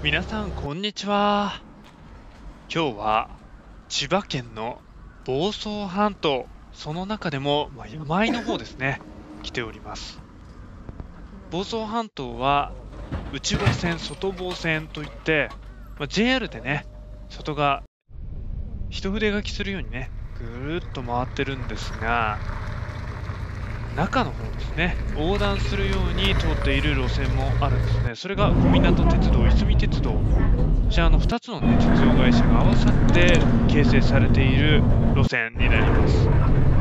皆さん、こんにちは。今日は千葉県の房総半島、その中でも、山あいの方ですね、来ております。房総半島は内房線、外房線といって、JR でね、外が一筆書きするようにね、ぐるっと回ってるんですが、中の方ですね、横断するように通っている路線もあるんですね。それが小湊鉄道、いすみ鉄道。こちらの2つのね、鉄道会社が合わさって形成されている路線になります。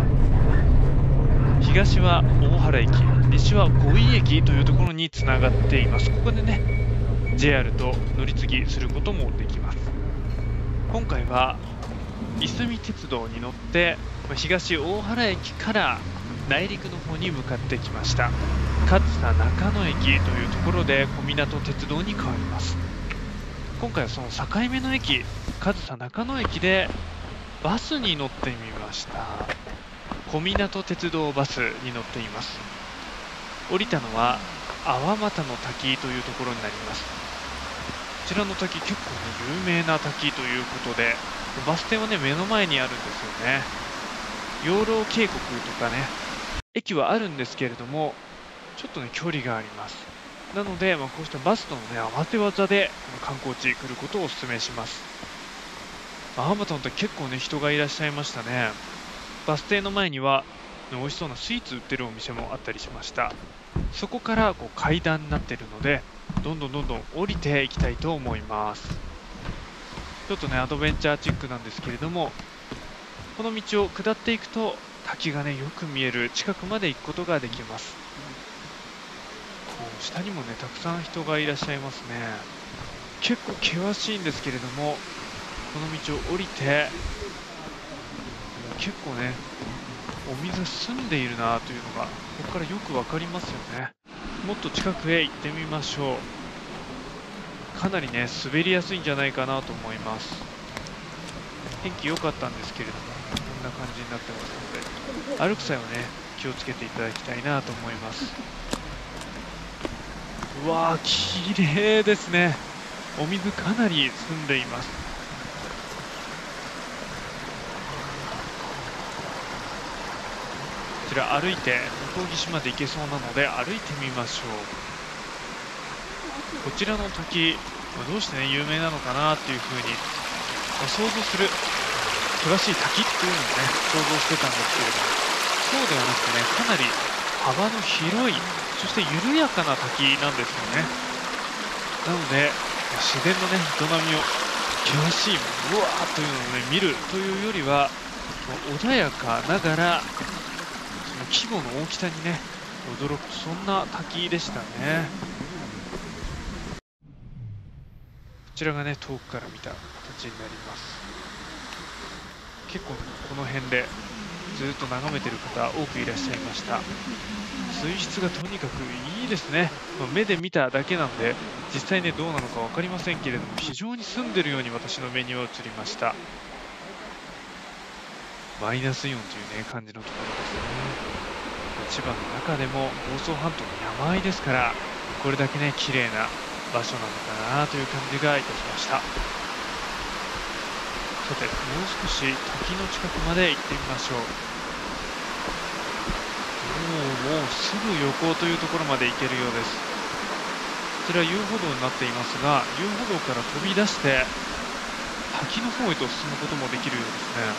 東は大原駅、西は五井駅というところにつながっています。ここでね、JR と乗り継ぎすることもできます。今回はいすみ鉄道に乗って、東大原駅から内陸の方に向かってきました。上総中野駅というところで小湊鉄道に変わります。今回はその境目の駅、上総中野駅でバスに乗ってみました。小湊鉄道バスに乗っています。降りたのは粟俣の滝というところになります。こちらの滝、結構ね、有名な滝ということで、バス停はね、目の前にあるんですよね。養老渓谷とかね、駅はあるんですけれども、ちょっとね、距離があります。なので、こうしたバスとのね、合わせ技で観光地来ることをお勧めします。粟俣の滝、結構ね、人がいらっしゃいましたね。バス停の前には、美味しそうなスイーツ売ってるお店もあったりしました。そこからこう階段になっているので、どんどん降りていきたいと思います。ちょっとね、アドベンチャーチックなんですけれども、この道を下っていくと、滝がね、よく見える近くまで行くことができます。こう下にもね、たくさん人がいらっしゃいますね。結構険しいんですけれども、この道を降りて、結構ね、お水澄んでいるなというのが、ここからよくわかりますよね。もっと近くへ行ってみましょう。かなりね、滑りやすいんじゃないかなと思います。天気良かったんですけれども、こんな感じになってますので、歩く際はね、気をつけていただきたいなと思います。うわー、綺麗ですね。お水かなり澄んでいます。こちら歩いて向こう岸まで行けそうなので歩いてみましょう。こちらの滝、どうしてね、有名なのかなっていうふうに、想像する険しい滝っていうのをね、想像してたんですけれども、そうではなくてね、かなり幅の広い、そして緩やかな滝なんですよね。なので、自然のね、営みを、険しい、うわーというのをね、見るというよりは、穏やかながら、その規模の大きさにね、驚く、そんな滝でしたね。こちらがね、遠くから見た形になります。結構この辺でずっと眺めてる方多くいらっしゃいました。水質がとにかくいいですね。目で見ただけなんで、実際ね、どうなのか分かりませんけれども、非常に澄んでるように私の目には映りました。マイナスイオンというね、感じのところですね。千葉の中でも房総半島の山あいですから、これだけね、綺麗な場所なのかなという感じがいたしました。さて、もう少し滝の近くまで行ってみましょう。もうすぐ横というところまで行けるようです。こちら遊歩道になっていますが、遊歩道から飛び出して滝の方へと進むこともできるようですね。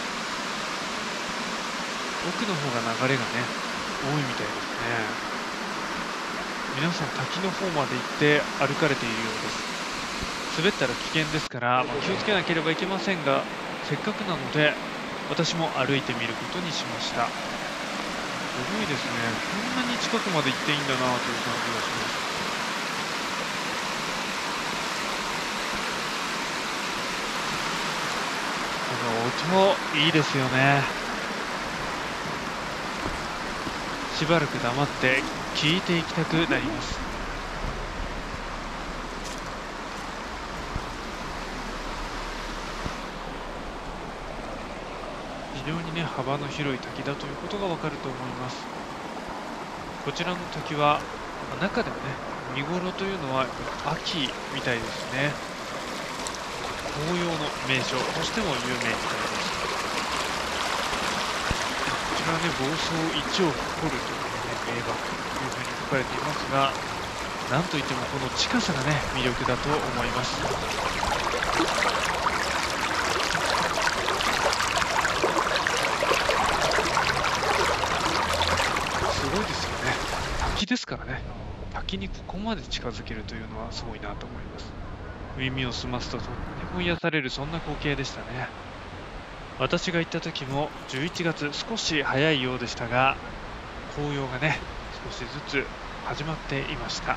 奥の方が流れがね、多いみたいですね。皆さん滝の方まで行って歩かれているようです。滑ったら危険ですから、気をつけなければいけませんが、せっかくなので私も歩いてみることにしました。すごいですね。こんなに近くまで行っていいんだなという感じがします。この音、いいですよね。しばらく黙って聞いていきたくなります。非常にね、幅の広い滝だということがわかると思います。こちらの滝は、中でもね、見頃というのは秋みたいですね。 紅葉の名所としても有名になります。こちらはね、房総一を誇るというね、名瀑というふうに書かれていますが、なんといってもこの近さがね、魅力だと思います。すごいですよね。滝ですからね。滝にここまで近づけるというのはすごいなと思います。耳を澄ますととっても癒される、そんな光景でしたね。私が行った時も11月、少し早いようでしたが、紅葉がね、少しずつ始まっていました。こ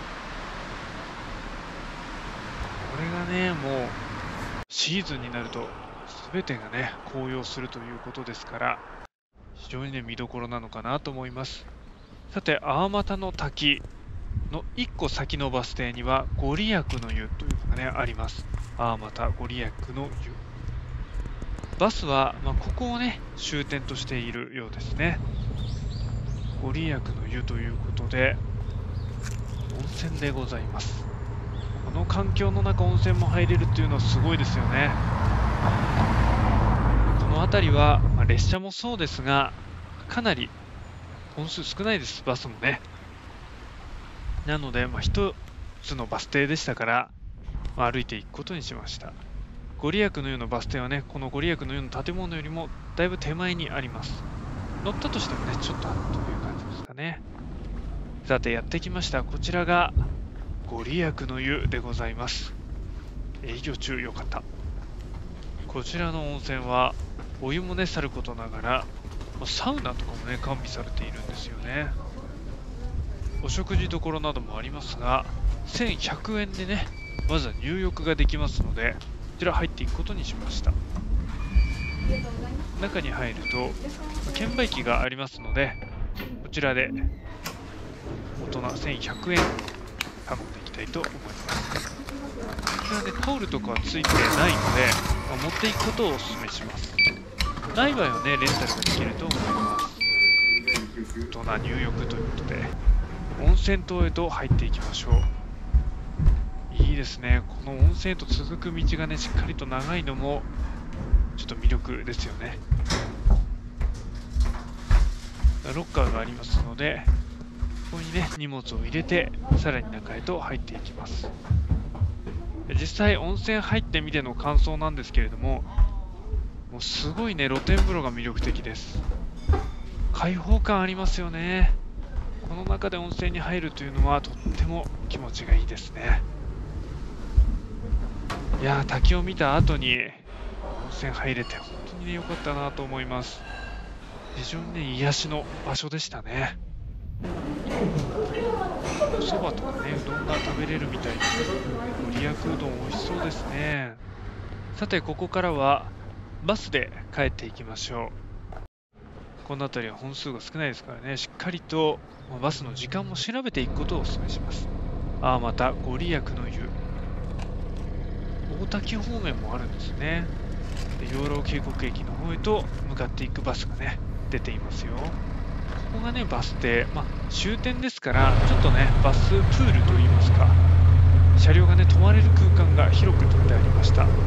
れがね、もうシーズンになると全てがね、紅葉するということですから、非常にね、見どころなのかなと思います。さて、粟又の滝の1個先のバス停にはご利益の湯というのがね、あります。粟又ご利益の湯。バスは、ここをね、終点としているようですね。ご利益の湯ということで、温泉でございます。この環境の中、温泉も入れるっていうのはすごいですよね。この辺りは、列車もそうですが、かなり本数少ないです、バスもね。なので、一つのバス停でしたから、歩いていくことにしました。ご利益の湯のバス停はね、このご利益の湯の建物よりもだいぶ手前にあります。乗ったとしてもね、ちょっとという感じですかね。さて、やってきました。こちらがご利益の湯でございます。営業中、よかった。こちらの温泉は、お湯もね、さることながら、サウナとかもね、完備されているんですよね。お食事処などもありますが、1100円でね、まずは入浴ができますので、こちら入っていくことにしました。中に入ると、券売機がありますので、こちらで大人1100円頼んでいきたいと思います。こちらね、タオルとかはついてないので、持っていくことをお勧めします。ない場合はね、レンタルができると思います。大人入浴ということで、温泉棟へと入っていきましょう。いいですね。この温泉へと続く道がね、しっかりと長いのもちょっと魅力ですよね。ロッカーがありますので、ここにね、荷物を入れてさらに中へと入っていきます。実際温泉入ってみての感想なんですけれども、もうすごいね、露天風呂が魅力的です。開放感ありますよね。この中で温泉に入るというのはとっても気持ちがいいですね。いやー、滝を見た後に温泉入れて本当にね、良かったなと思います。非常にね、癒しの場所でしたね。お蕎麦とかね、うどんが食べれるみたいです。ご利益うどん美味しそうですね。さて、ここからはバスで帰っていきましょう。この辺りは本数が少ないですからね、しっかりとバスの時間も調べていくことをお勧めします。またご利益の湯。大滝方面もあるんですね。養老渓谷駅の方へと向かっていくバスがね、出ていますよ。ここがね、バス停。終点ですから、ちょっとね、バスプールといいますか、車両がね、止まれる空間が広く取ってありました。こ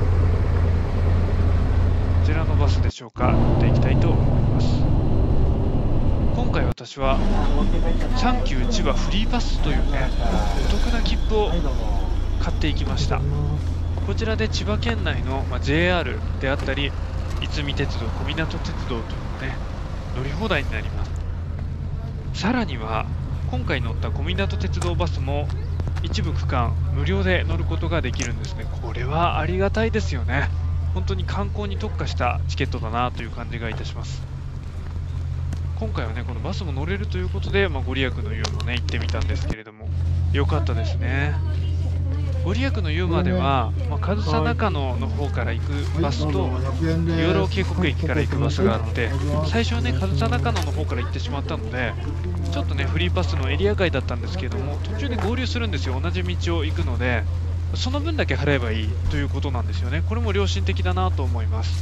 ちらのバスでしょうか、乗っていきたいと思います。今回私はサンキュー千葉フリーパスというね、お得な切符を買っていきました。こちらで千葉県内の JR であったり、いつみ鉄道、小湊鉄道というのね、乗り放題になります。さらには今回乗った小湊鉄道バスも一部区間無料で乗ることができるんですね。これはありがたいですよね。本当に観光に特化したチケットだなという感じがいたします。今回はね、このバスも乗れるということで、ご利益の湯もね、行ってみたんですけれども、良かったですね。ご利益の湯までは、上総中野の方から行くバスと、養老渓谷駅から行くバスがあって、最初はね、上総中野の方から行ってしまったので、ちょっとね、フリーパスのエリア外だったんですけれども、途中で合流するんですよ。同じ道を行くので、その分だけ払えばいいということなんですよね。これも良心的だなと思います。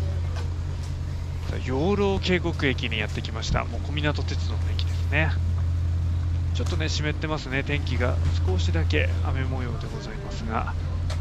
養老渓谷駅にやってきました。もう小湊鉄道の駅ですね。ちょっとね、湿ってますね。天気が少しだけ雨模様でございますが、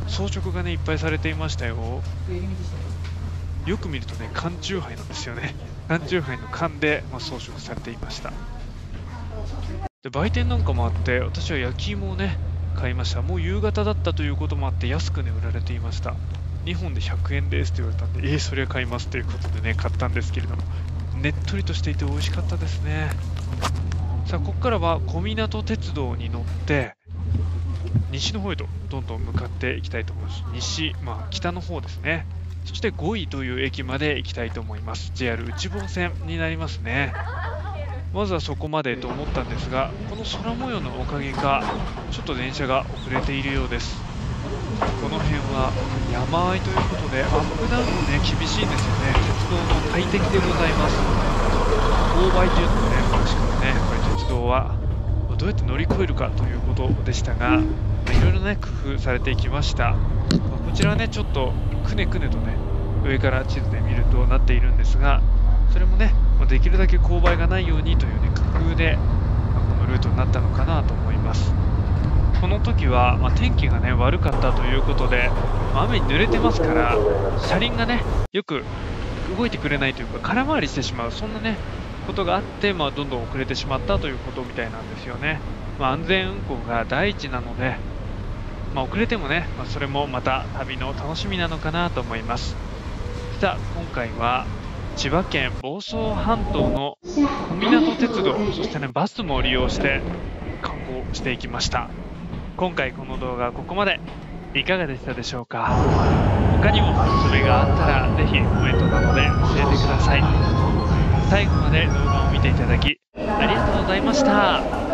装飾がねいっぱいされていましたよ。よく見るとね缶チューハイなんですよね。缶チューハイの缶で、装飾されていました。で売店なんかもあって、私は焼き芋をね買いました。もう夕方だったということもあって安くね売られていました。2本で100円ですと言われたんで、それは買いますということでね買ったんですけれども、ねっとりとしていて美味しかったですね。さあここからは小湊鉄道に乗って西の方へとどんどん向かっていきたいと思います。西、北の方ですね。そして5位という駅まで行きたいと思います。 JR 内房線になりますね。まずはそこまでと思ったんですが、この空模様のおかげかちょっと電車が遅れているようです。この辺は山あいということでアップダウンもね厳しいんですよね。鉄道の大敵でございます。勾配というのもね昔からねやっぱり鉄道はどうやって乗り越えるかということでしたが、いろいろね工夫されていきました。こちらはねちょっとくねくねとね上から地図で見るとなっているんですが、それもねできるだけ勾配がないようにというね工夫でこのルートになったのかなと思います。この時は、天気がね悪かったということで、雨に濡れてますから車輪がねよく動いてくれないというか空回りしてしまう、そんなねことがあって、どんどん遅れてしまったということみたいなんですよね。安全運行が第一なので、遅れてもね、それもまた旅の楽しみなのかなと思います。さあ今回は千葉県房総半島の小湊鉄道、そしてねバスも利用して観光していきました。今回この動画はここまで。いかがでしたでしょうか。他にもおすすめがあったらぜひコメントなどで教えてください。最後まで動画を見ていただきありがとうございました。